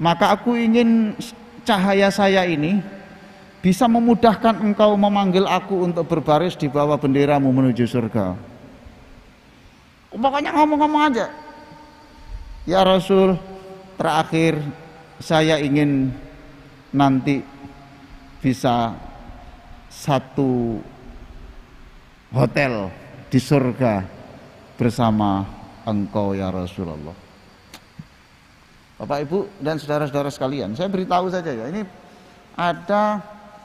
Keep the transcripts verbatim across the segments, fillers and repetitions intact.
Maka aku ingin cahaya saya ini bisa memudahkan engkau memanggil aku untuk berbaris di bawah benderamu menuju surga. Pokoknya ngomong-ngomong aja. Ya Rasul, terakhir saya ingin nanti bisa satu hotel di surga bersama engkau ya Rasulullah. Bapak Ibu dan saudara-saudara sekalian, saya beritahu saja ya, ini ada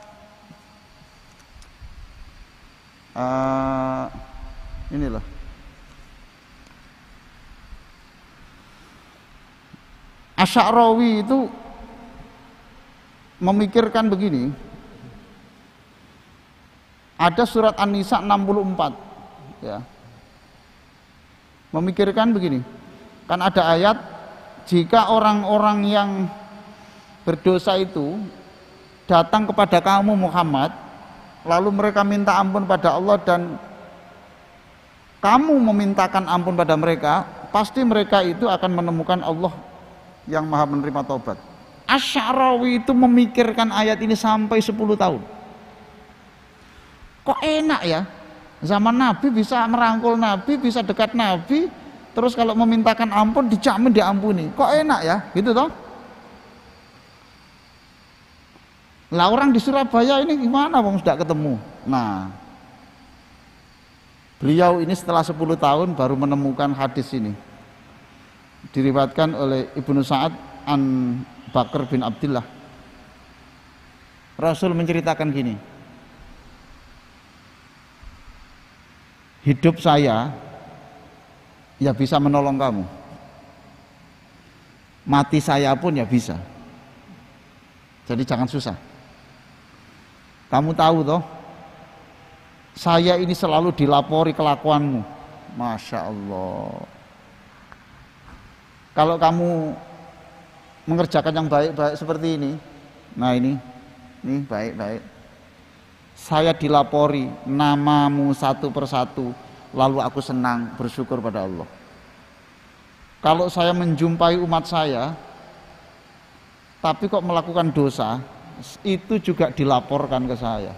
uh, ini loh, Asy'arawi itu memikirkan begini. Ada surat An-Nisa enam puluh empat ya. Memikirkan begini. Kan ada ayat, jika orang-orang yang berdosa itu datang kepada kamu Muhammad, lalu mereka minta ampun pada Allah dan kamu memintakan ampun pada mereka, pasti mereka itu akan menemukan Allah yang maha menerima taubat. Asy'arawi itu memikirkan ayat ini sampai sepuluh tahun. Kok enak ya, zaman Nabi bisa merangkul Nabi, bisa dekat Nabi, terus kalau memintakan ampun dijamin diampuni. Kok enak ya, gitu toh? Lah orang di Surabaya ini gimana wong sudah ketemu. Nah, beliau ini setelah sepuluh tahun baru menemukan hadis ini. Diriwayatkan oleh Ibnu Sa'ad an Bakar bin Abdullah. Rasul menceritakan gini, hidup saya ya bisa menolong kamu, mati saya pun ya bisa. Jadi jangan susah. Kamu tahu toh, saya ini selalu dilapori kelakuanmu. Masya Allah. Kalau kamu mengerjakan yang baik-baik seperti ini, nah ini, ini baik-baik, saya dilapori namamu satu persatu, lalu aku senang bersyukur pada Allah. Kalau saya menjumpai umat saya, tapi kok melakukan dosa, itu juga dilaporkan ke saya.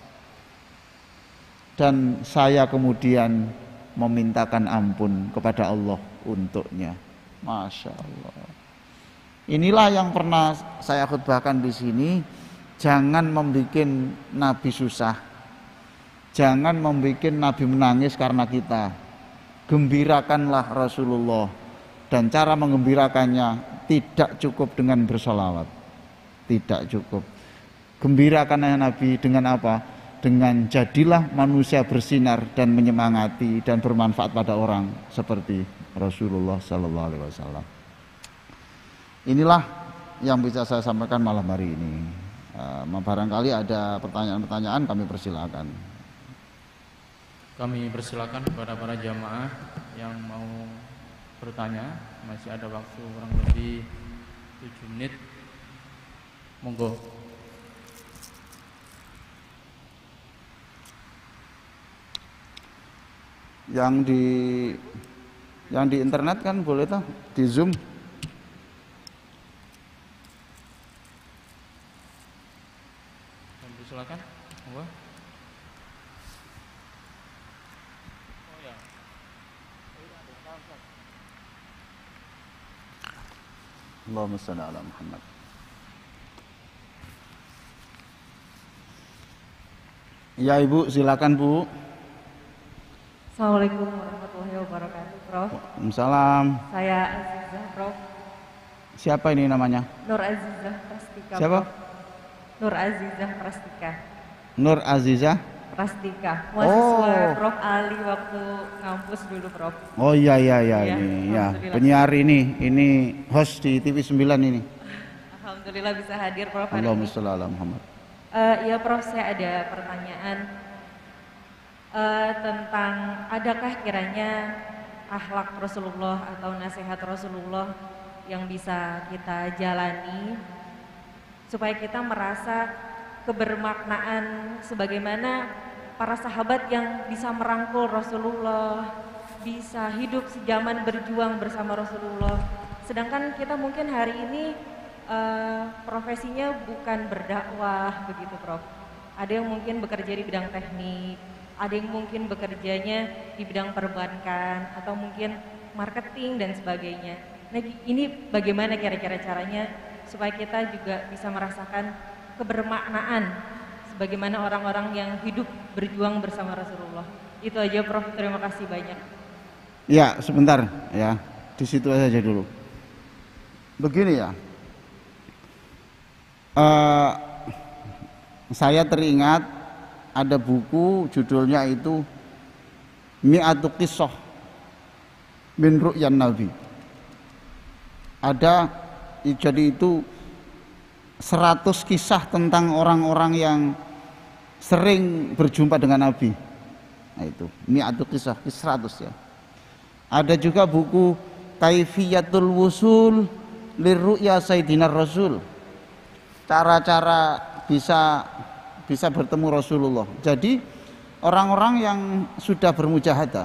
Dan saya kemudian memintakan ampun kepada Allah untuknya. Masya Allah. Inilah yang pernah saya khutbahkan di sini. Jangan membuat Nabi susah, jangan membuat Nabi menangis karena kita. Gembirakanlah Rasulullah, dan cara menggembirakannya tidak cukup dengan bersolawat, tidak cukup. Gembirakan Nabi dengan apa? Dengan jadilah manusia bersinar dan menyemangati dan bermanfaat pada orang seperti Rasulullah Sallallahu Alaihi Wasallam. Inilah yang bisa saya sampaikan malam hari ini. Uh, barangkali ada pertanyaan-pertanyaan, kami persilakan. Kami persilakan kepada para jamaah yang mau bertanya. Masih ada waktu kurang lebih tujuh menit. Monggo. Yang di yang di internet kan boleh tuh di Zoom. Silakan, monggo. Oh ya. Allahumma shalli ala Muhammad. Ya Ibu, silakan Bu. Assalamualaikum warahmatullahi wabarakatuh, Prof. Waalaikumsalam. Saya Azizah, Prof. Siapa ini namanya? Nur Azizah Prastika. Siapa? Prof. Nur Azizah Prastika. Nur Azizah Prastika. Mahasiswa Oh. Prof Ali waktu ngampus dulu, Prof. Oh iya iya iya Iya, ini ya, alhamdulillah. penyiar ini, ini host di T V sembilan ini. Alhamdulillah bisa hadir, Prof, hari Allahumma ini. shalli ala Muhammad. Eh, iya, Prof, saya ada pertanyaan eh, tentang adakah kiranya akhlak Rasulullah atau nasihat Rasulullah yang bisa kita jalani supaya kita merasa kebermaknaan sebagaimana para sahabat yang bisa merangkul Rasulullah, bisa hidup sejaman berjuang bersama Rasulullah. Sedangkan kita mungkin hari ini uh, profesinya bukan berdakwah begitu Prof. Ada yang mungkin bekerja di bidang teknik, ada yang mungkin bekerjanya di bidang perbankan atau mungkin marketing dan sebagainya. Nah ini bagaimana kira-kira caranya supaya kita juga bisa merasakan kebermaknaan sebagaimana orang-orang yang hidup berjuang bersama Rasulullah. Itu aja Prof, terima kasih banyak. Ya sebentar ya, di situ saja dulu. Begini ya, uh, saya teringat ada buku judulnya itu Mi'atu Qissah min Ru'yan Nabi. Ada, jadi itu seratus kisah tentang orang-orang yang sering berjumpa dengan Nabi. Nah itu Mi'atu Qissah, seratus ya. Ada juga buku Kaifiyatul Wusul Lirru'ya Sayyidina Rasul, cara-cara bisa bisa bertemu Rasulullah. Jadi orang-orang yang sudah bermujahadah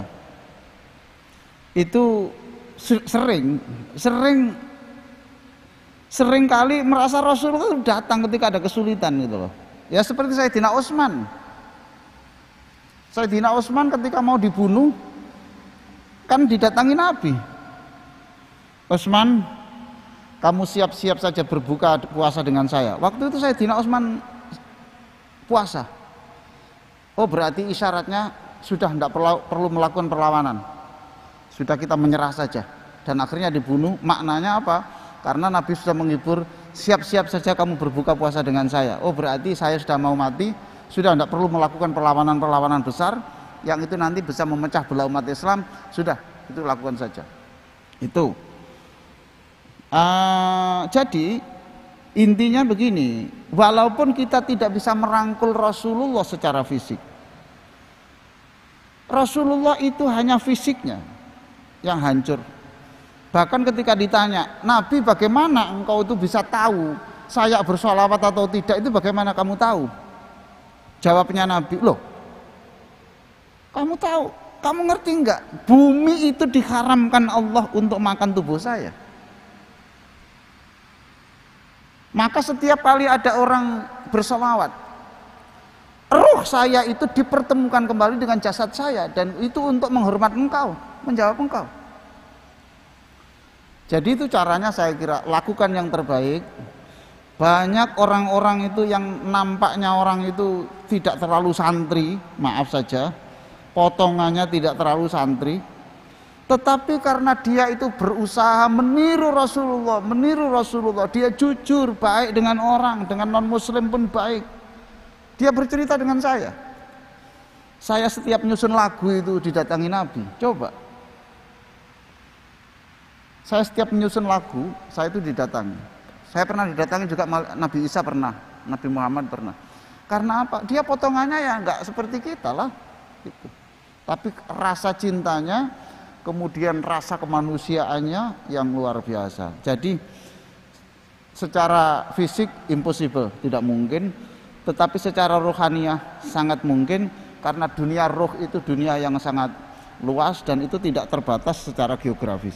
itu sering sering sering kali merasa Rasulullah datang ketika ada kesulitan gitu loh. Ya seperti Sayyidina Utsman. Sayyidina Utsman ketika mau dibunuh kan didatangi Nabi. Utsman, kamu siap-siap saja berbuka puasa dengan saya. Waktu itu Sayyidina Utsman puasa. Oh berarti isyaratnya sudah tidak perlu melakukan perlawanan, sudah kita menyerah saja. Dan akhirnya dibunuh. Maknanya apa? Karena Nabi sudah menghibur, siap-siap saja kamu berbuka puasa dengan saya. Oh berarti saya sudah mau mati, sudah tidak perlu melakukan perlawanan-perlawanan besar yang itu nanti bisa memecah belah umat Islam. Sudah, itu lakukan saja. Itu Uh, jadi intinya begini, walaupun kita tidak bisa merangkul Rasulullah secara fisik, Rasulullah itu hanya fisiknya yang hancur. Bahkan ketika ditanya, Nabi bagaimana engkau itu bisa tahu saya bersolawat atau tidak, itu bagaimana kamu tahu? Jawabnya Nabi, loh kamu tahu, kamu ngerti enggak, bumi itu diharamkan Allah untuk makan tubuh saya. Maka setiap kali ada orang bersolawat, ruh saya itu dipertemukan kembali dengan jasad saya, dan itu untuk menghormat engkau, menjawab engkau. Jadi itu caranya saya kira, lakukan yang terbaik. Banyak orang-orang itu yang nampaknya orang itu tidak terlalu santri, maaf saja, potongannya tidak terlalu santri, tetapi karena dia itu berusaha meniru Rasulullah, meniru Rasulullah, dia jujur, baik dengan orang, dengan non muslim pun baik. Dia bercerita dengan saya, saya setiap nyusun lagu itu didatangi Nabi. Coba, saya setiap menyusun lagu, saya itu didatangi. Saya pernah didatangi juga, Nabi Isa pernah, Nabi Muhammad pernah. Karena apa? Dia potongannya ya nggak seperti kita lah gitu. Tapi rasa cintanya, kemudian rasa kemanusiaannya yang luar biasa. Jadi secara fisik impossible, tidak mungkin, tetapi secara rohaniah sangat mungkin, karena dunia roh itu dunia yang sangat luas dan itu tidak terbatas secara geografis.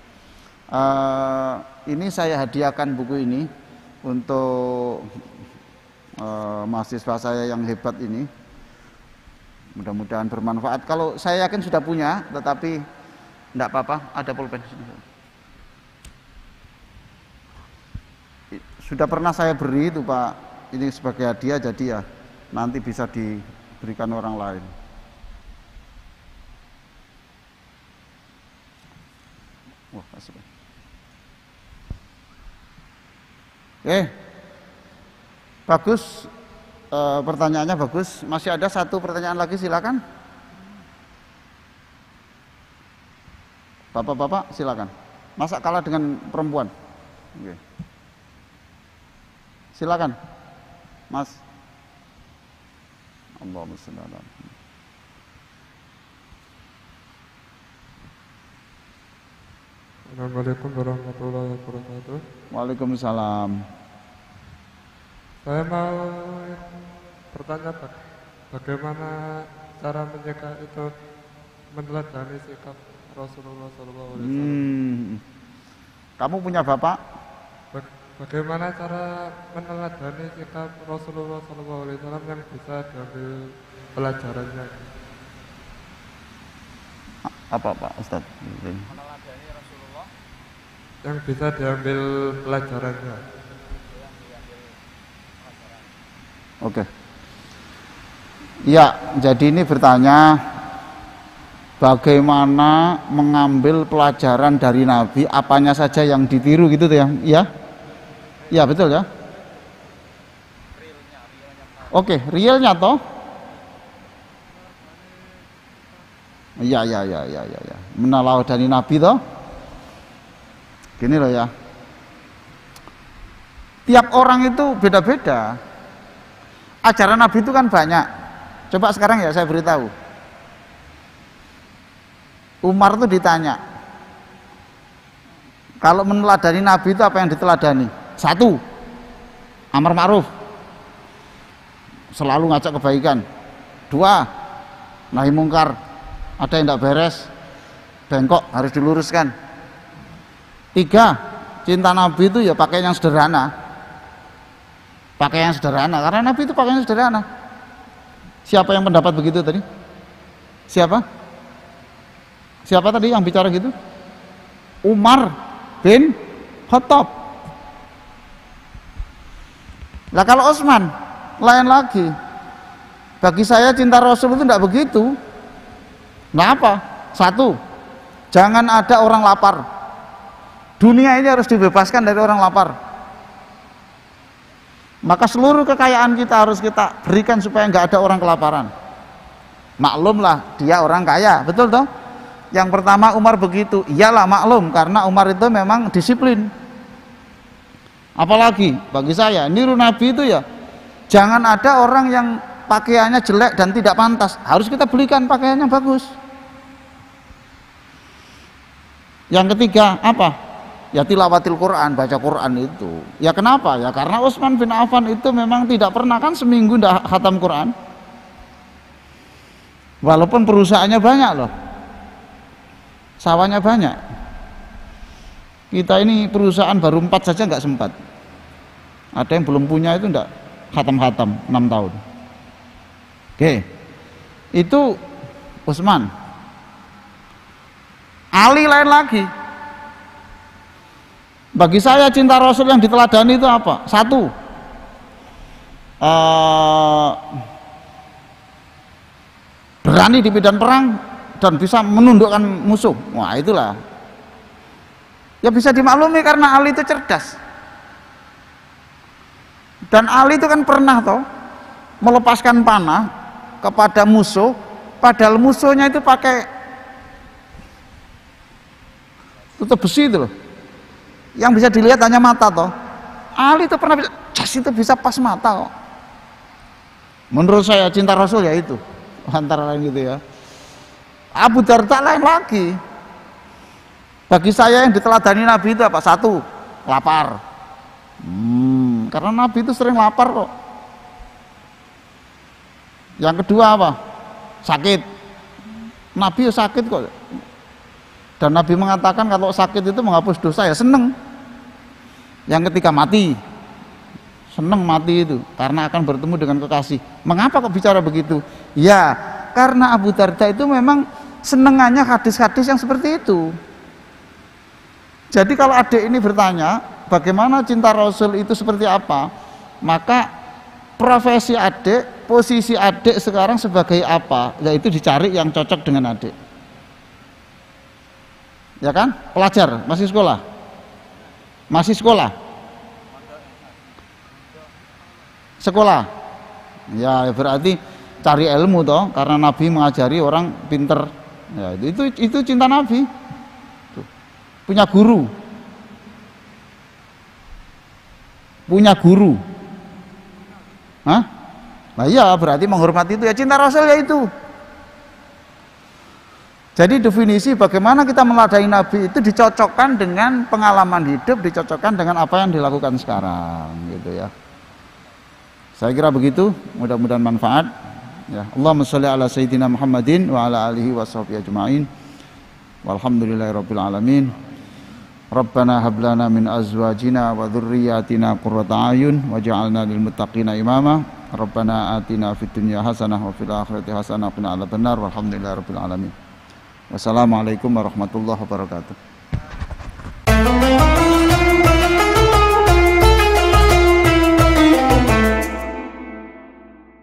Uh, ini saya hadiahkan buku ini untuk uh, mahasiswa saya yang hebat ini. Mudah-mudahan bermanfaat. Kalau saya yakin sudah punya, tetapi enggak apa-apa, ada pulpen di sini. Sudah pernah saya beri itu Pak, ini sebagai hadiah, jadi ya nanti bisa diberikan orang lain. Wah, kasih. Oke, bagus, e, pertanyaannya bagus. Masih ada satu pertanyaan lagi, silakan. Bapak-bapak silakan. Masa kalah dengan perempuan? Oke. Silakan, Mas. Allahumma shalli ala Muhammad. Assalamualaikum warahmatullahi wabarakatuh. Waalaikumsalam. Saya mau bertanya bagaimana cara menjaga itu meneladani sikap Rasulullah shallallahu alaihi wasallam. Hmm. Kamu punya bapak? bagaimana cara meneladani sikap Rasulullah shallallahu alaihi wasallam yang bisa diambil pelajarannya? Apa Pak Ustadz? Meneladani Rasulullah Yang bisa diambil pelajarannya. Oke. Ya, jadi ini bertanya bagaimana mengambil pelajaran dari Nabi, apanya saja yang ditiru gitu tuh ya. Iya? Iya, betul ya? Oke, realnya toh? Iya, iya, iya, iya, iya, ya. Meneladani Nabi toh? Gini loh ya. Tiap orang itu beda-beda. Ajaran Nabi itu kan banyak. Coba sekarang ya saya beritahu. Umar itu ditanya, kalau meneladani Nabi itu apa yang diteladani? Satu, amar ma'ruf, selalu ngajak kebaikan. Dua, nahi mungkar, ada yang tidak beres, bengkok harus diluruskan. Tiga, cinta Nabi itu ya pakai yang sederhana, pakai yang sederhana, karena Nabi itu pakai yang sederhana. Siapa yang pendapat begitu tadi? Siapa? Siapa tadi yang bicara gitu? Umar bin Khattab. Lah kalau Utsman lain lagi. Bagi saya cinta Rasul itu tidak begitu. Nah apa? Satu, jangan ada orang lapar. Dunia ini harus dibebaskan dari orang lapar. Maka seluruh kekayaan kita harus kita berikan supaya nggak ada orang kelaparan. Maklumlah dia orang kaya, betul toh? Yang pertama Umar begitu, iyalah maklum karena Umar itu memang disiplin. Apalagi bagi saya niru Nabi itu ya, jangan ada orang yang pakaiannya jelek dan tidak pantas, harus kita belikan pakaian yang bagus. Yang ketiga apa? Ya tilawatil Quran, baca Quran itu. Ya kenapa? Ya karena Utsman bin Affan itu memang tidak pernah kan seminggu tidak khatam Quran. Walaupun perusahaannya banyak loh, sawahnya banyak. Kita ini perusahaan baru empat saja nggak sempat. Ada yang belum punya itu enggak khatam-khatam enam tahun. Oke, itu Utsman. Ali lain lagi. Bagi saya cinta Rasul yang diteladani itu apa? Satu, uh, berani di medan perang dan bisa menundukkan musuh. Wah itulah. Ya bisa dimaklumi karena Ali itu cerdas. Dan Ali itu kan pernah toh melepaskan panah kepada musuh, padahal musuhnya itu pakai tutup besi itu loh. Yang bisa dilihat hanya mata toh. Ali itu pernah bisa, jas itu bisa pas mata kok. Menurut saya cinta Rasul ya itu, antara lain gitu ya. Abu Darda lain lagi. Bagi saya yang diteladani Nabi itu apa? Satu, lapar. Hmm, karena Nabi itu sering lapar kok. Yang kedua apa? Sakit. Nabi ya sakit kok. Dan Nabi mengatakan kalau sakit itu menghapus dosa ya seneng. Yang ketiga mati. Seneng mati itu karena akan bertemu dengan kekasih. Mengapa kok bicara begitu? Ya karena Abu Darda itu memang senengannya hadis-hadis yang seperti itu. Jadi kalau adik ini bertanya bagaimana cinta Rasul itu seperti apa, maka profesi adik, posisi adik sekarang sebagai apa, yaitu dicari yang cocok dengan adik. Ya kan? Pelajar, masih sekolah? Masih sekolah? Sekolah? Ya berarti cari ilmu toh, karena Nabi mengajari orang pinter. Ya, itu, itu itu cinta Nabi. Tuh. Punya guru. Punya guru. Hah? Nah iya berarti menghormati itu ya cinta Rasul ya itu. Jadi definisi bagaimana kita meladani Nabi itu dicocokkan dengan pengalaman hidup, dicocokkan dengan apa yang dilakukan sekarang, gitu ya. Saya kira begitu, mudah-mudahan manfaat. Ya, Allahumma sholli ala sayyidina Muhammadin wa ala alihi washabihi ajma'in. Walhamdulillahirabbil alamin. Rabbana hab lana min azwajina wa dzurriyyatina qurrata a'yun waj'alna lil muttaqina imama. Rabbana atina fid dunya hasanah wa fil akhirati hasanah wa qina adzabannar. Walhamdulillahirabbil alamin. Wassalamualaikum warahmatullahi wabarakatuh.